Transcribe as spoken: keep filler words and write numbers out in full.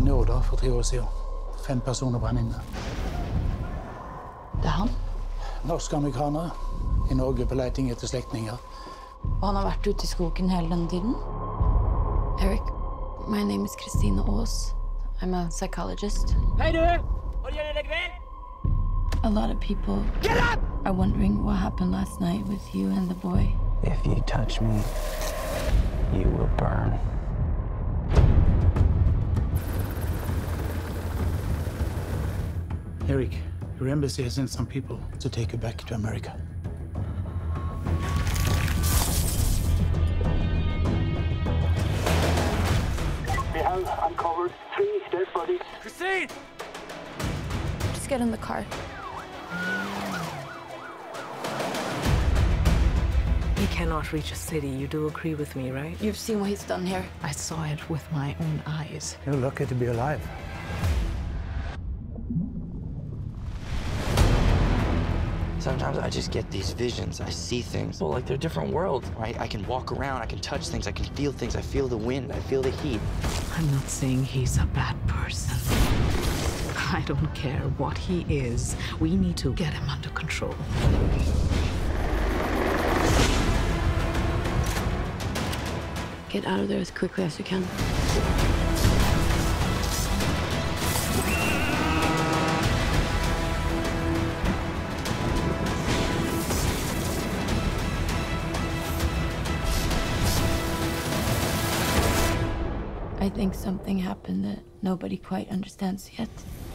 inne i Odda for tre år siden. Fem personer brann inne. Det er han? Norske amerikanere i Norge på leting etter slektninger. Og han har vært ute i skogen hele denne tiden? Eric, my name is Christine Aas. I'm a psychologist. Hei du! Har du gjort deg vel? A lot of people Get up! are wondering what happened last night with you and the boy. If you touch me, you will burn. Eric, your embassy has sent some people to take you back to America. We have uncovered three dead bodies. Christine! Just get in the car. He cannot reach a city. You do agree with me, right? You've seen what he's done here. I saw it with my own eyes. You're lucky to be alive. Sometimes I just get these visions. I see things. Well, like they're different worlds, right? I can walk around, I can touch things, I can feel things. I feel the wind, I feel the heat. I'm not saying he's a bad person. I don't care what he is. We need to get him under control. Get out of there as quickly as you can. I think something happened that nobody quite understands yet.